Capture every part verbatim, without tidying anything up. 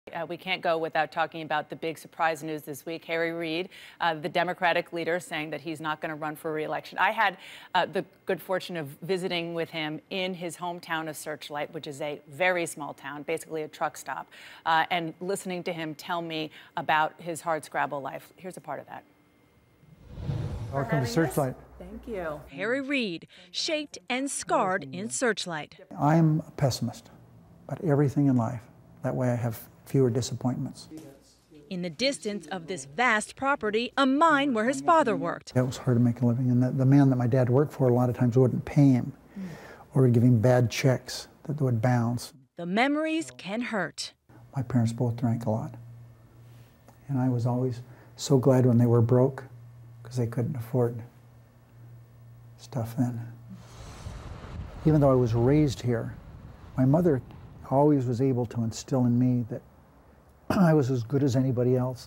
Uh, we can't go without talking about the big surprise news this week. Harry Reid, uh, the Democratic leader, saying that he's not going to run for re-election. I had uh, the good fortune of visiting with him in his hometown of Searchlight, which is a very small town, basically a truck stop, uh, and listening to him tell me about his hardscrabble life. Here's a part of that. Welcome to Searchlight. Thank you. Harry Reid, shaped and scarred in Searchlight. I'm a pessimist about everything in life. That way I have fewer disappointments. In the distance of this vast property, a mine where his father worked. It was hard to make a living, and the, the man that my dad worked for a lot of times wouldn't pay him, mm. or would give him bad checks that would bounce. The memories can hurt. My parents both drank a lot, and I was always so glad when they were broke, because they couldn't afford stuff then. Even though I was raised here, my mother always was able to instill in me that I was as good as anybody else.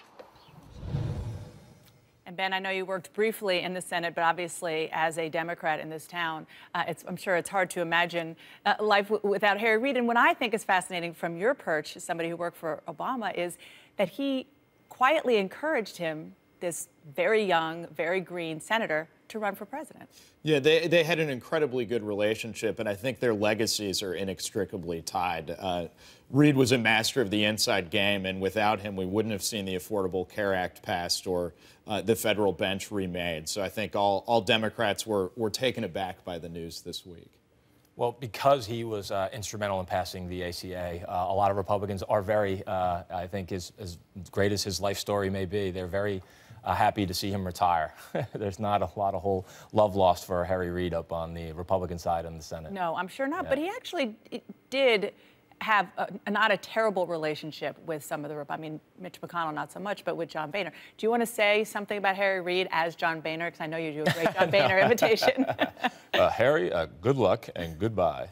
And Ben, I know you worked briefly in the Senate, but obviously as a Democrat in this town, uh, it's, I'm sure it's hard to imagine uh, life w without Harry Reid. And what I think is fascinating from your perch, as somebody who worked for Obama, is that he quietly encouraged him, this very young, very green senator, to run for president. Yeah, they, they had an incredibly good relationship, and I think their legacies are inextricably tied. Uh, Reid was a master of the inside game, and without him, we wouldn't have seen the Affordable Care Act passed or uh, the federal bench remade. So I think all, all Democrats were, were taken aback by the news this week. Well, because he was uh, instrumental in passing the A C A, uh, a lot of Republicans are very, uh, I think, as, as great as his life story may be, they're very Uh, happy to see him retire. There's not a lot of whole love lost for Harry Reid up on the Republican side in the Senate. No, I'm sure not. Yeah. But he actually did have a, not a terrible relationship with some of the, I mean, Mitch McConnell not so much, but with John Boehner. Do you want to say something about Harry Reid as John Boehner? Because I know you do a great John Boehner imitation. uh, Harry, uh, good luck and goodbye.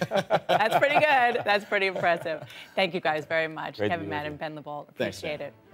That's pretty good. That's pretty impressive. Thank you guys very much. Great Kevin Madden, Ben LaBolt. Appreciate Thanks, it.